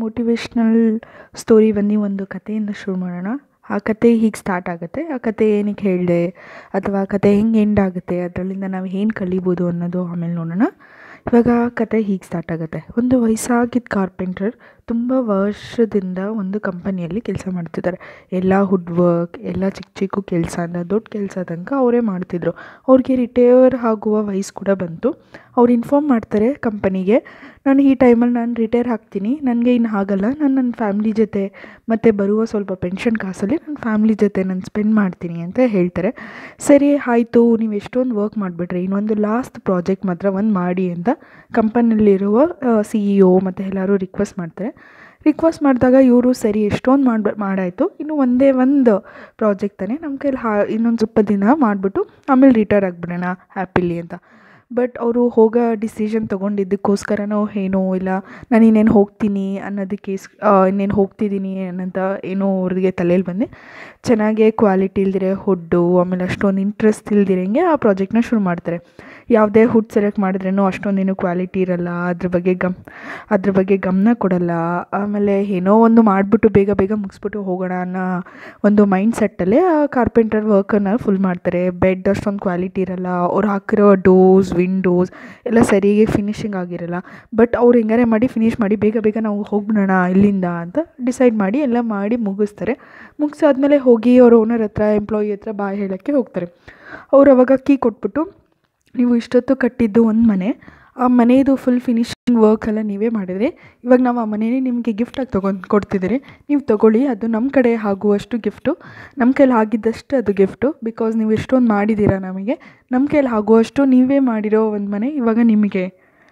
Motivational story ಬಂದು ಒಂದು ಕಥೆಯಿಂದ ಶುರು ಮಾಡೋಣ. ಆ ಕತೆ ಹೀಗೆ ಸ್ಟಾರ್ಟ್ ಆಗುತ್ತೆ. ಆ ಕತೆ ಏನಕ್ಕೆ ಹೇಳಿದೆ ಅಥವಾ ಆ ಕತೆ ಹೆಂಗೆ ಎಂಡ್ ಆಗುತ್ತೆ, ಅದರಲ್ಲಿಂದ ನಾವು ಏನು ಕಲಿಬೋದು ಅನ್ನೋದು ಆಮೇಲೆ ನೋಡೋಣ. ಇವಾಗ ಕತೆ ಹೀಗೆ ಸ್ಟಾರ್ಟ್ ಆಗುತ್ತೆ. ಒಂದು ವಯಸ್ಸಾಗಿದ್ದ ಕಾರ್ಪೆಂಟರ್ ತುಂಬ ವರ್ಷದಿಂದ ಒಂದು ಕಂಪನಿಯಲ್ಲಿ ಕೆಲಸ ಮಾಡ್ತಿದ್ದಾರೆ. ಎಲ್ಲ ವುಡ್ ವರ್ಕ್, ಎಲ್ಲ ಚಿಕ್ಕ ಚಿಕ್ಕ ಕೆಲಸನ ದೊಡ್ಡ ಕೆಲಸ ತನಕ ಅವರೇ ಮಾಡ್ತಿದ್ರು. ಅವ್ರಿಗೆ ರಿಟೈರ್ ಆಗುವ ವಯಸ್ಸು ಕೂಡ ಬಂತು. ಅವ್ರು ಇನ್ಫಾರ್ಮ್ ಮಾಡ್ತಾರೆ ಕಂಪನಿಗೆ, ನಾನು ಈ ಟೈಮಲ್ಲಿ ನಾನು ರಿಟೈರ್ ಆಗ್ತೀನಿ, ನನಗೆ ಇನ್ನು ಆಗಲ್ಲ, ನಾನು ನನ್ನ ಫ್ಯಾಮ್ಲಿ ಜೊತೆ ಮತ್ತು ಬರುವ ಸ್ವಲ್ಪ ಪೆನ್ಷನ್ ಕಾಸಲ್ಲಿ ನನ್ನ ಫ್ಯಾಮ್ಲಿ ಜೊತೆ ನಾನು ಸ್ಪೆಂಡ್ ಮಾಡ್ತೀನಿ ಅಂತ ಹೇಳ್ತಾರೆ. ಸರಿ ಆಯಿತು, ನೀವು ಎಷ್ಟೊಂದು ವರ್ಕ್ ಮಾಡಿಬಿಟ್ರಿ, ಇನ್ನೊಂದು ಲಾಸ್ಟ್ ಪ್ರಾಜೆಕ್ಟ್ ಮಾತ್ರ ಒಂದು ಮಾಡಿ ಅಂತ ಕಂಪನಿಯಲ್ಲಿರುವ CEO ಮತ್ತು ಎಲ್ಲರೂ ರಿಕ್ವೆಸ್ಟ್ ಮಾಡ್ತಾರೆ. ರಿಕ್ವೆಸ್ಟ್ ಮಾಡಿದಾಗ ಇವರು ಸರಿ ಎಷ್ಟೊಂದು ಮಾಡಾಯಿತು, ಇನ್ನು ಒಂದೇ ಒಂದು ಪ್ರಾಜೆಕ್ಟ್ ತಾನೇ, ನಮ್ಮ ಕೈಲಿ ಇನ್ನೊಂದು ಸ್ವಲ್ಪ ದಿನ ಮಾಡಿಬಿಟ್ಟು ಆಮೇಲೆ ರಿಟೈರ್ ಆಗಿಬಿಡೋಣ ಹ್ಯಾಪಿಲಿ ಅಂತ. ಬಟ್ ಅವರು ಹೋಗೋ ಡಿಸಿಷನ್ ತೊಗೊಂಡಿದ್ದಕ್ಕೋಸ್ಕರನೋ ಏನೋ ಇಲ್ಲ, ನಾನು ಇನ್ನೇನು ಹೋಗ್ತೀನಿ ಅನ್ನೋದಕ್ಕೆ ಇನ್ನೇನು ಹೋಗ್ತಿದ್ದೀನಿ ಅನ್ನೋಂಥ ಏನೋ ಅವ್ರಿಗೆ ತಲೆಯಲ್ಲಿ ಬಂದು ಚೆನ್ನಾಗೇ ಕ್ವಾಲಿಟಿ ಇಲ್ದಿರೆ ಹುಡ್ಡು, ಆಮೇಲೆ ಅಷ್ಟೊಂದು ಇಂಟ್ರೆಸ್ಟ್ ಇಲ್ದಿರಂಗೆ ಆ ಪ್ರಾಜೆಕ್ಟ್ನ ಶುರು ಮಾಡ್ತಾರೆ. ಯಾವುದೇ ಹುಡ್ ಸೆಲೆಕ್ಟ್ ಮಾಡಿದ್ರೂ ಅಷ್ಟೊಂದೇನು ಕ್ವಾಲಿಟಿ ಇರೋಲ್ಲ, ಅದ್ರ ಬಗ್ಗೆ ಗಮನ ಕೊಡಲ್ಲ. ಆಮೇಲೆ ಏನೋ ಒಂದು ಮಾಡಿಬಿಟ್ಟು ಬೇಗ ಬೇಗ ಮುಗಿಸ್ಬಿಟ್ಟು ಹೋಗೋಣ ಅನ್ನೋ ಒಂದು ಮೈಂಡ್ ಸೆಟ್ಟಲ್ಲೇ ಆ ಕಾರ್ಪೆಂಟರ್ ವರ್ಕನ್ನು ಫುಲ್ ಮಾಡ್ತಾರೆ. ಬೆಡ್ ಅಷ್ಟೊಂದು ಕ್ವಾಲಿಟಿ ಇರೋಲ್ಲ, ಅವ್ರು ಹಾಕಿರೋ ಡೋರ್ಸ್, ವಿಂಡೋಸ್ ಎಲ್ಲ ಸರಿಯಾಗಿ ಫಿನಿಶಿಂಗ್ ಆಗಿರಲ್ಲ. ಬಟ್ ಅವ್ರು ಹೆಂಗಾರೆ ಮಾಡಿ ಫಿನಿಷ್ ಮಾಡಿ ಬೇಗ ಬೇಗ ನಾವು ಹೋಗ್ಬಿಡೋಣ ಇಲ್ಲಿಂದ ಅಂತ ಡಿಸೈಡ್ ಮಾಡಿ ಎಲ್ಲ ಮಾಡಿ ಮುಗಿಸ್ತಾರೆ. ಮುಗಿಸಾದ್ಮೇಲೆ ಹೋಗಿ ಅವ್ರ ಓನರ್ ಹತ್ರ, ಎಂಪ್ಲಾಯಿ ಹತ್ರ ಬಾಯ್ ಹೇಳೋಕ್ಕೆ ಹೋಗ್ತಾರೆ. ಅವ್ರು ಅವಾಗ ಕೀ ಕೊಟ್ಬಿಟ್ಟು, ನೀವು ಇಷ್ಟೊತ್ತು ಕಟ್ಟಿದ್ದು ಒಂದು ಮನೆ, ಆ ಮನೆಯದು ಫುಲ್ ಫಿನಿಶಿಂಗ್ ವರ್ಕ್ ಎಲ್ಲ ನೀವೇ ಮಾಡಿದ್ರಿ, ಇವಾಗ ನಾವು ಆ ಮನೇಲಿ ನಿಮಗೆ ಗಿಫ್ಟಾಗಿ ಕೊಡ್ತಿದ್ದೀರಿ, ನೀವು ತೊಗೊಳ್ಳಿ, ಅದು ನಮ್ಮ ಕಡೆ ಆಗುವಷ್ಟು ಗಿಫ್ಟು, ನಮ್ಮ ಕೈಲಿ ಆಗಿದ್ದಷ್ಟು ಅದು ಗಿಫ್ಟು, ಬಿಕಾಸ್ ನೀವು ಎಷ್ಟೊಂದು ಮಾಡಿದ್ದೀರಾ ನಮಗೆ, ನಮ್ಮ ಕೈಲಿ ಆಗುವಷ್ಟು ನೀವೇ ಮಾಡಿರೋ ಒಂದು ಮನೆ ಇವಾಗ ನಿಮಗೆ.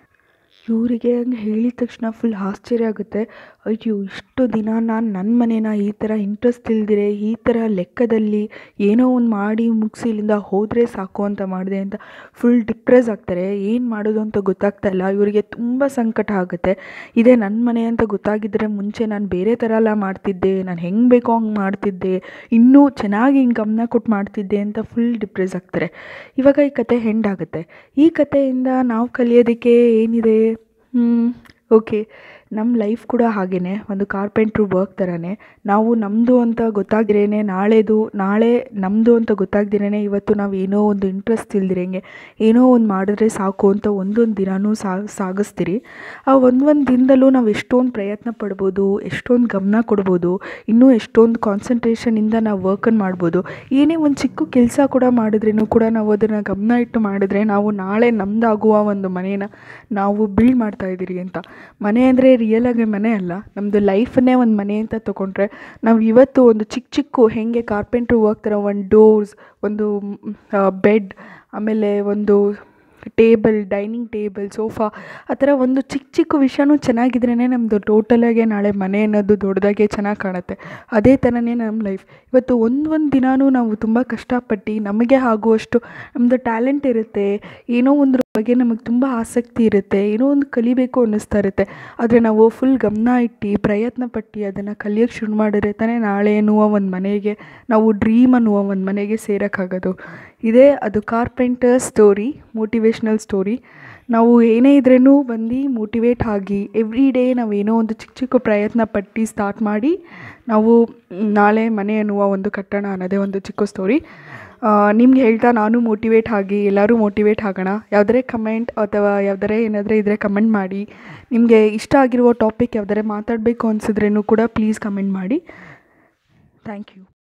ಇವರಿಗೆ ಹಂಗೆ ಹೇಳಿದ ತಕ್ಷಣ ಫುಲ್ ಆಶ್ಚರ್ಯ ಆಗುತ್ತೆ. ಅಯ್ಯೋ, ಇಷ್ಟು ದಿನ ನಾನು ನನ್ನ ಮನೇನ ಈ ಥರ ಇಂಟ್ರೆಸ್ಟ್ ಇಲ್ದಿರೆ, ಈ ಥರ ಲೆಕ್ಕದಲ್ಲಿ ಏನೋ ಒಂದು ಮಾಡಿ ಮುಗಿಸಿ ಇಲ್ಲಿಂದ ಹೋದರೆ ಸಾಕು ಅಂತ ಮಾಡಿದೆ ಅಂತ ಫುಲ್ ಡಿಪ್ರೆಸ್ ಆಗ್ತಾರೆ. ಏನು ಮಾಡೋದು ಅಂತ ಗೊತ್ತಾಗ್ತಾಯಿಲ್ಲ. ಇವರಿಗೆ ತುಂಬ ಸಂಕಟ ಆಗುತ್ತೆ. ಇದೇ ನನ್ನ ಮನೆ ಅಂತ ಗೊತ್ತಾಗಿದ್ದರೆ ಮುಂಚೆ ನಾನು ಬೇರೆ ಥರ ಎಲ್ಲ ಮಾಡ್ತಿದ್ದೆ, ನಾನು ಹೆಂಗೆ ಬೇಕೋ ಹಂಗೆ ಮಾಡ್ತಿದ್ದೆ, ಇನ್ನೂ ಚೆನ್ನಾಗಿ ಹಿಂಗೆ ಗಮನ ಕೊಟ್ಟು ಮಾಡ್ತಿದ್ದೆ ಅಂತ ಫುಲ್ ಡಿಪ್ರೆಸ್ ಆಗ್ತಾರೆ. ಇವಾಗ ಈ ಕತೆ ಎಂಡ್ ಆಗುತ್ತೆ. ಈ ಕತೆಯಿಂದ ನಾವು ಕಲಿಯೋದಕ್ಕೆ ಏನಿದೆ? ಓಕೆ, ನಮ್ಮ ಲೈಫ್ ಕೂಡ ಹಾಗೇ ಒಂದು ಕಾರ್ಪೆಂಟ್ರು ವರ್ಕ್ ಥರನೇ. ನಾವು ನಮ್ಮದು ಅಂತ ಗೊತ್ತಾಗ್ದಿರೇ ನಾಳೆ ನಮ್ಮದು ಅಂತ ಗೊತ್ತಾಗ್ದಿರೇ ಇವತ್ತು ನಾವು ಏನೋ ಒಂದು ಇಂಟ್ರೆಸ್ಟ್ ಇಲ್ದಿರಂಗೆ ಏನೋ ಒಂದು ಮಾಡಿದ್ರೆ ಸಾಕು ಅಂತ ಒಂದೊಂದು ದಿನವೂ ಸಾಗಿಸ್ತೀರಿ. ಆ ಒಂದೊಂದು ದಿನದಲ್ಲೂ ನಾವು ಎಷ್ಟೊಂದು ಪ್ರಯತ್ನ ಪಡ್ಬೋದು, ಎಷ್ಟೊಂದು ಗಮನ ಕೊಡ್ಬೋದು, ಇನ್ನೂ ಎಷ್ಟೊಂದು ಕಾನ್ಸಂಟ್ರೇಷನಿಂದ ನಾವು ವರ್ಕನ್ನು ಮಾಡ್ಬೋದು. ಏನೇ ಒಂದು ಚಿಕ್ಕ ಕೆಲಸ ಕೂಡ ಮಾಡಿದ್ರೂ ಕೂಡ ನಾವು ಅದನ್ನು ಗಮನ ಇಟ್ಟು ಮಾಡಿದ್ರೆ ನಾವು ನಾಳೆ ನಮ್ಮದಾಗುವ ಒಂದು ಮನೇನ ನಾವು ಬಿಲ್ಡ್ ಮಾಡ್ತಾಯಿದ್ದೀರಿ ಅಂತ. ಮನೆ ಅಂದರೆ ರಿಯಲಾಗಿ ಮನೆ ಅಲ್ಲ, ನಮ್ಮದು ಲೈಫನ್ನೇ ಒಂದು ಮನೆ ಅಂತ ತೊಗೊಂಡ್ರೆ ನಾವು ಇವತ್ತು ಒಂದು ಚಿಕ್ಕ ಹೆಂಗೆ ಕಾರ್ಪೆಂಟ್ರ್ ವರ್ಕ್ ಥರ ಒಂದು ಡೋರ್ಸ್, ಒಂದು ಬೆಡ್, ಆಮೇಲೆ ಒಂದು ಟೇಬಲ್, ಡೈನಿಂಗ್ ಟೇಬಲ್, ಸೋಫಾ, ಆ ಥರ ಒಂದು ಚಿಕ್ಕ ವಿಷಯನೂ ಚೆನ್ನಾಗಿದ್ರೇ ನಮ್ಮದು ಟೋಟಲಾಗೆ ನಾಳೆ ಮನೆ ಅನ್ನೋದು ದೊಡ್ಡದಾಗೆ ಚೆನ್ನಾಗಿ ಕಾಣುತ್ತೆ. ಅದೇ ಥರನೇ ನಮ್ಮ ಲೈಫ್. ಇವತ್ತು ಒಂದು ದಿನವೂ ನಾವು ತುಂಬ ಕಷ್ಟಪಟ್ಟು ನಮಗೆ ಆಗುವಷ್ಟು ನಮ್ಮದು ಟ್ಯಾಲೆಂಟ್ ಇರುತ್ತೆ, ಏನೋ ಒಂದ್ರ ಬಗ್ಗೆ ನಮಗೆ ತುಂಬ ಆಸಕ್ತಿ ಇರುತ್ತೆ, ಏನೋ ಒಂದು ಕಲಿಬೇಕು ಅನ್ನಿಸ್ತಾ ಇರುತ್ತೆ. ಆದರೆ ನಾವು ಫುಲ್ ಗಮನ ಇಟ್ಟು ಪ್ರಯತ್ನ ಪಟ್ಟು ಅದನ್ನು ಕಲಿಯೋಕ್ಕೆ ಶುರು ಮಾಡಿದ್ರೆ ತಾನೇ ನಾಳೆ ಅನ್ನುವ ಒಂದು ಮನೆಗೆ, ನಾವು ಡ್ರೀಮ್ ಅನ್ನುವ ಒಂದು ಮನೆಗೆ ಸೇರೋಕ್ಕಾಗೋದು. ಇದೇ ಅದು ಕಾರ್ಪೆಂಟರ್ ಸ್ಟೋರಿ, ಮೋಟಿವೇಶ್ನಲ್ ಸ್ಟೋರಿ. ನಾವು ಏನೇ ಇದ್ರೂ ಬಂದು ಮೋಟಿವೇಟ್ ಆಗಿ ಎವ್ರಿ ಡೇ ನಾವು ಏನೋ ಒಂದು ಚಿಕ್ಕ ಪ್ರಯತ್ನ ಪಟ್ಟು ಸ್ಟಾರ್ಟ್ ಮಾಡಿ ನಾವು ನಾಳೆ ಮನೆ ಅನ್ನುವ ಒಂದು ಕಟ್ಟಣ ಅನ್ನೋದೇ ಒಂದು ಚಿಕ್ಕ ಸ್ಟೋರಿ. ನಿಮ್ಗೆ ಹೇಳ್ತಾ ನಾನು ಮೋಟಿವೇಟ್ ಆಗಿ ಎಲ್ಲರೂ ಮೋಟಿವೇಟ್ ಆಗೋಣ. ಯಾವುದೇ ಕಮೆಂಟ್ ಅಥವಾ ಯಾವುದೇ ಏನಾದರೂ ಇದ್ದರೆ ಕಮೆಂಟ್ ಮಾಡಿ. ನಿಮಗೆ ಇಷ್ಟ ಆಗಿರುವ ಟಾಪಿಕ್ ಯಾವುದೇ ಮಾತಾಡಬೇಕು ಅನಿಸಿದ್ರೂ ಕೂಡ ಪ್ಲೀಸ್ ಕಮೆಂಟ್ ಮಾಡಿ. Thank you.